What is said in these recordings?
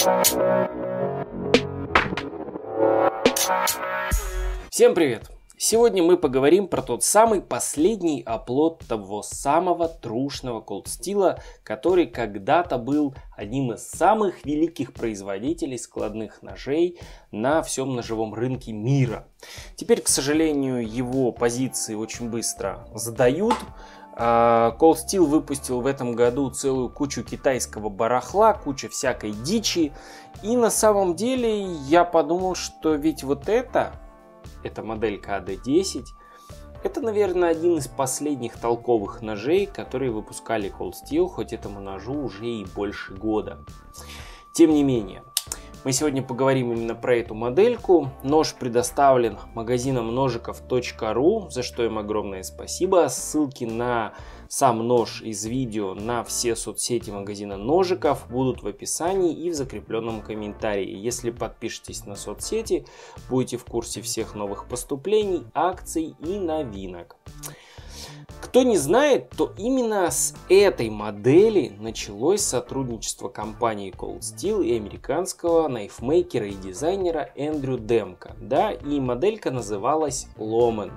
Всем привет! Сегодня мы поговорим про тот самый последний оплот того самого трушного Cold Steel, который когда-то был одним из самых великих производителей складных ножей на всем ножевом рынке мира. Теперь, к сожалению, его позиции очень быстро сдают. Cold Steel выпустил в этом году целую кучу китайского барахла, куча всякой дичи. И на самом деле я подумал, что ведь вот эта моделька AD10, это, наверное, один из последних толковых ножей, которые выпускали Cold Steel, хоть этому ножу уже и больше года. Тем не менее, мы сегодня поговорим именно про эту модельку. Нож предоставлен магазином ножиков.ру, за что им огромное спасибо. Ссылки на сам нож из видео на все соцсети магазина Ножиков будут в описании и в закрепленном комментарии. Если подпишетесь на соцсети, будете в курсе всех новых поступлений, акций и новинок. Кто не знает, то именно с этой модели началось сотрудничество компании Cold Steel и американского найфмейкера и дизайнера Эндрю Демко. Да, и моделька называлась Loman.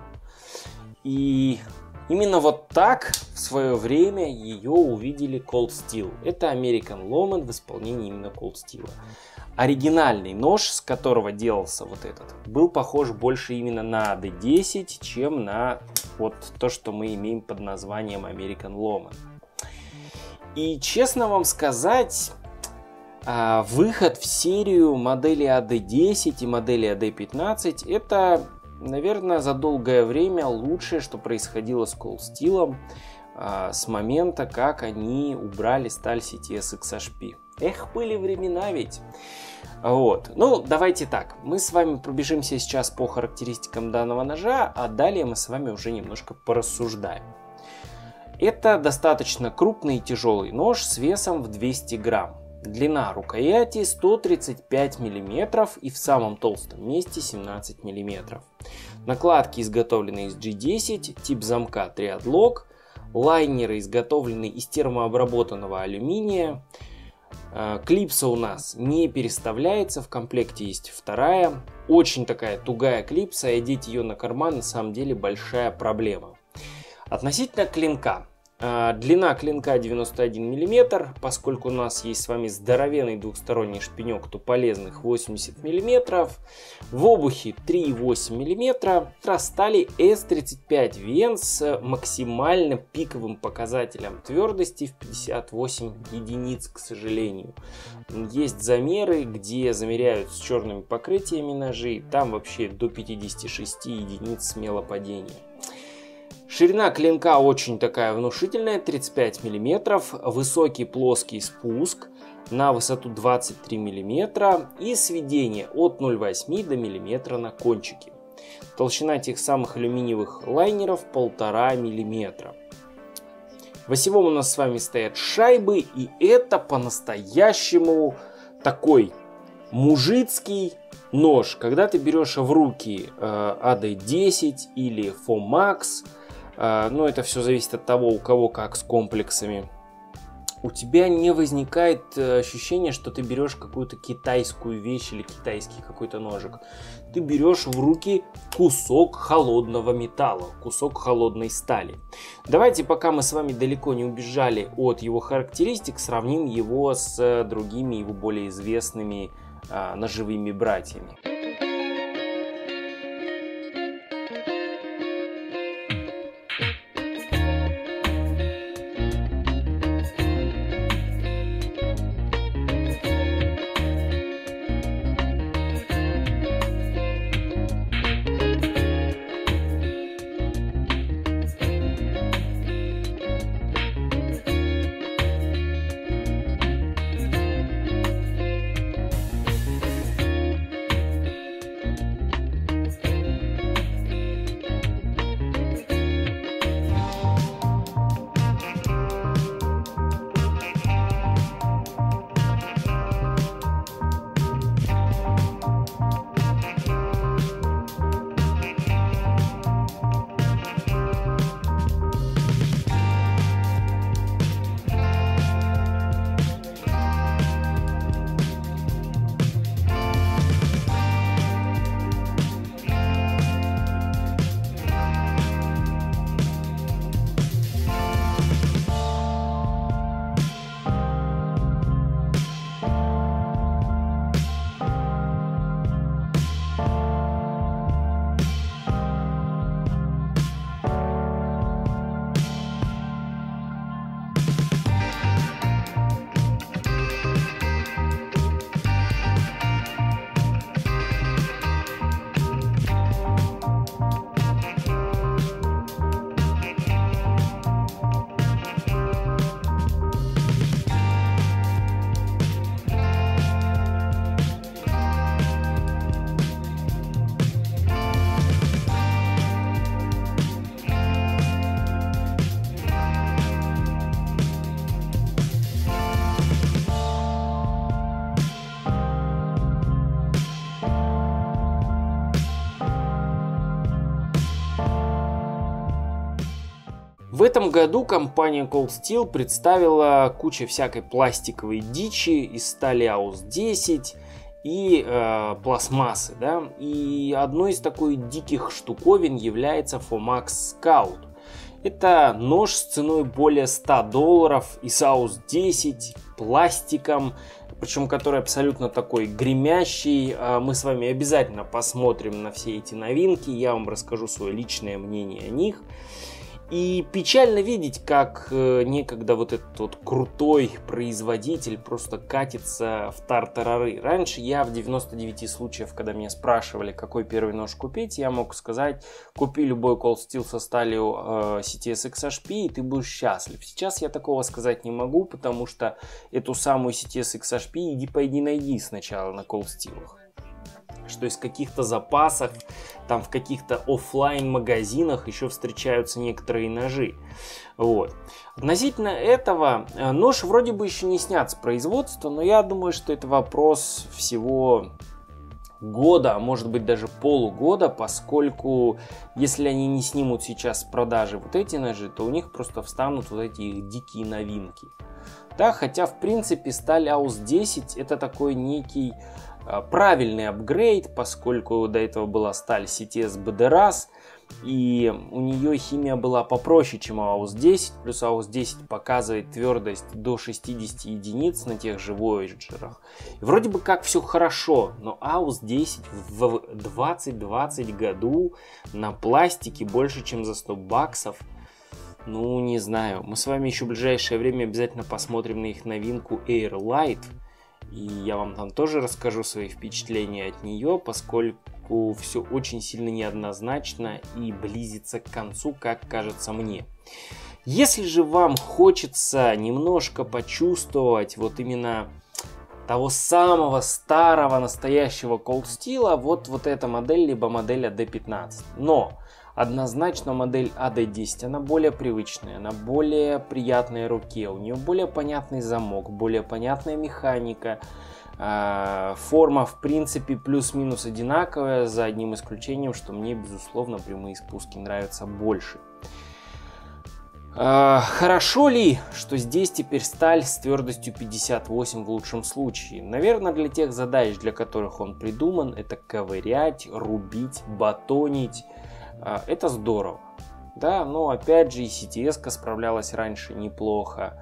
И именно вот так в свое время ее увидели Cold Steel. Это American Loman в исполнении именно Cold Steel. Оригинальный нож, с которого делался вот этот, был похож больше именно на AD10, чем на вот то, что мы имеем под названием American Loman. И честно вам сказать, выход в серию модели AD10 и модели AD15 это, наверное, за долгое время лучшее, что происходило с Cold Steel с момента, как они убрали сталь CTS XHP. Эх, были времена ведь. Вот. Ну, давайте так. Мы с вами пробежимся сейчас по характеристикам данного ножа, а далее мы с вами уже немножко порассуждаем. Это достаточно крупный и тяжелый нож с весом в 200 грамм. Длина рукояти 135 мм и в самом толстом месте 17 мм. Накладки изготовлены из G10, тип замка Triad-Lock, лайнеры изготовлены из термообработанного алюминия. Клипса у нас не переставляется, в комплекте есть вторая. Очень такая тугая клипса, и одеть ее на карман на самом деле большая проблема. Относительно клинка. Длина клинка 91 мм, поскольку у нас есть с вами здоровенный двухсторонний шпинек, то полезных 80 мм. В обухе 3,8 мм. Стали S35 Ven с максимально пиковым показателем твердости в 58 единиц, к сожалению. Есть замеры, где замеряют с черными покрытиями ножей, там вообще до 56 единиц смело падения. Ширина клинка очень такая внушительная, 35 мм, высокий плоский спуск на высоту 23 мм и сведение от 0,8 до мм на кончике. Толщина этих самых алюминиевых лайнеров 1,5 мм. В осевом у нас с вами стоят шайбы, и это по-настоящему такой мужицкий нож. Когда ты берешь в руки AD10 или FOMAX, но это все зависит от того, у кого как с комплексами, у тебя не возникает ощущения, что ты берешь какую-то китайскую вещь или китайский какой-то ножик. Ты берешь в руки кусок холодного металла, кусок холодной стали. Давайте, пока мы с вами далеко не убежали от его характеристик, сравним его с другими его более известными ножевыми братьями. В этом году компания Cold Steel представила кучу всякой пластиковой дичи из стали AUS 10 и пластмассы, да? И одной из такой диких штуковин является FOMAX Scout. Это нож с ценой более $100 из AUS 10, пластиком, причем который абсолютно такой гремящий. Мы с вами обязательно посмотрим на все эти новинки, я вам расскажу свое личное мнение о них. И печально видеть, как некогда вот этот вот крутой производитель просто катится в тартарары. Раньше я в 99 случаях, когда меня спрашивали, какой первый нож купить, я мог сказать: купи любой Cold Steel со сталью CTS XHP, и ты будешь счастлив. Сейчас я такого сказать не могу, потому что эту самую CTS XHP пойди найди сначала на Cold Steel. Что из каких-то запасов, там в каких-то офлайн магазинах еще встречаются некоторые ножи. Вот. Относительно этого, нож вроде бы еще не снят с производства, но я думаю, что это вопрос всего года, а может быть даже полугода, поскольку если они не снимут сейчас с продажи вот эти ножи, то у них просто встанут вот эти их дикие новинки. Да, хотя в принципе сталь AUS 10 это такой некий правильный апгрейд, поскольку до этого была сталь CTS BDRAS, и у нее химия была попроще, чем AUS 10, плюс AUS 10 показывает твердость до 60 единиц на тех же Voyager'ах. И вроде бы как все хорошо, но AUS 10 в 2020 году на пластике больше, чем за $100, ну не знаю. Мы с вами еще в ближайшее время обязательно посмотрим на их новинку Air Light. И я вам там тоже расскажу свои впечатления от нее, поскольку все очень сильно неоднозначно и близится к концу, как кажется мне. Если же вам хочется немножко почувствовать вот именно того самого старого настоящего Cold Steel, вот эта модель, либо модель AD15. Но однозначно модель AD10, она более привычная, она более приятная руке, у нее более понятный замок, более понятная механика, форма в принципе плюс-минус одинаковая, за одним исключением, что мне безусловно прямые спуски нравятся больше. Хорошо ли, что здесь теперь сталь с твердостью 58 в лучшем случае? Наверное, для тех задач, для которых он придуман, это ковырять, рубить, батонить. Это здорово. Да, но опять же и CTS-ка справлялась раньше неплохо.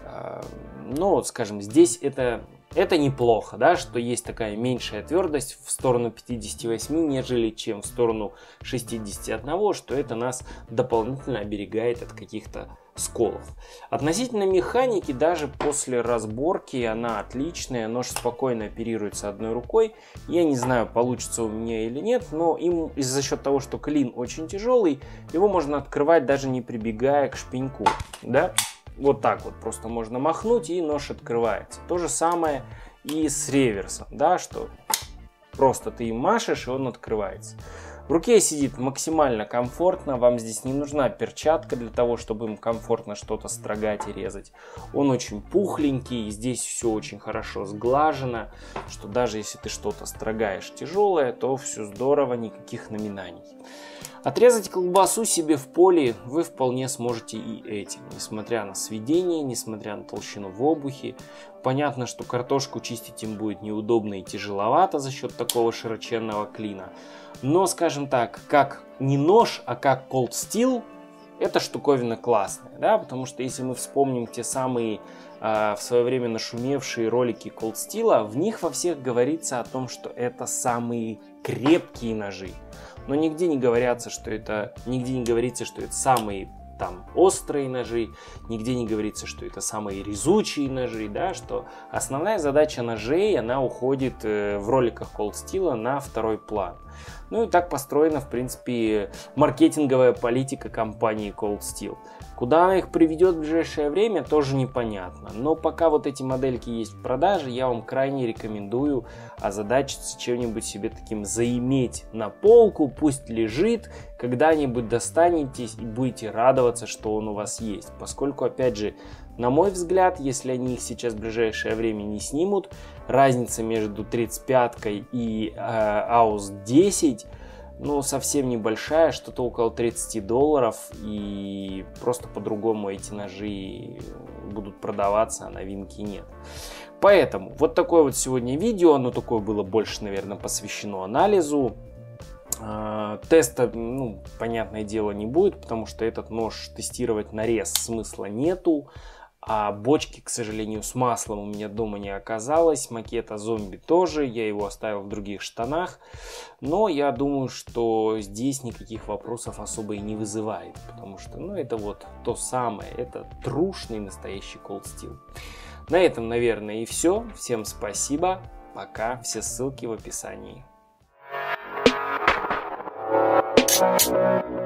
Но вот, скажем, здесь это неплохо, да, что есть такая меньшая твердость в сторону 58, нежели чем в сторону 61, что это нас дополнительно оберегает от каких-то сколов. Относительно механики, даже после разборки она отличная, нож спокойно оперируется одной рукой. Я не знаю, получится у меня или нет, но им за счет того, что клин очень тяжелый, его можно открывать даже не прибегая к шпеньку, да? Вот так вот просто можно махнуть, и нож открывается. То же самое и с реверсом, да, что просто ты им машешь, и он открывается. В руке сидит максимально комфортно, вам здесь не нужна перчатка для того, чтобы им комфортно что-то строгать и резать. Он очень пухленький, здесь все очень хорошо сглажено, что даже если ты что-то строгаешь тяжелое, то все здорово, никаких наминаний. Отрезать колбасу себе в поле вы вполне сможете и этим, несмотря на сведение, несмотря на толщину в обухе. Понятно, что картошку чистить им будет неудобно и тяжеловато за счет такого широченного клина. Но, скажем так, как не нож, а как Cold Steel, эта штуковина классная, да, потому что если мы вспомним те самые в свое время нашумевшие ролики Cold Steel, в них во всех говорится о том, что это самые крепкие ножи. Но нигде не говорится, что это самые там острые ножи, нигде не говорится, что это самые резучие ножи, да, что основная задача ножей, она уходит в роликах Cold Steel на второй план. Ну и так построена, в принципе, маркетинговая политика компании Cold Steel. Куда она их приведет в ближайшее время, тоже непонятно. Но пока вот эти модельки есть в продаже, я вам крайне рекомендую озадачиться чем-нибудь себе таким заиметь на полку, пусть лежит, когда-нибудь достанетесь и будете радоваться, что он у вас есть. Поскольку, опять же, на мой взгляд, если они их сейчас в ближайшее время не снимут, разница между 35-кой и AUS 10 но совсем небольшая, что-то около $30, и просто по-другому эти ножи будут продаваться, а новинки нет. Поэтому вот такое вот сегодня видео, оно такое было больше, наверное, посвящено анализу. Теста, понятное дело, не будет, потому что этот нож тестировать на рез смысла нету. А бочки, к сожалению, с маслом у меня дома не оказалось. Макета зомби тоже, я его оставил в других штанах. Но я думаю, что здесь никаких вопросов особо и не вызывает. Потому что, это вот то самое, это трушный настоящий Cold Steel. На этом, наверное, и все. Всем спасибо, пока, все ссылки в описании.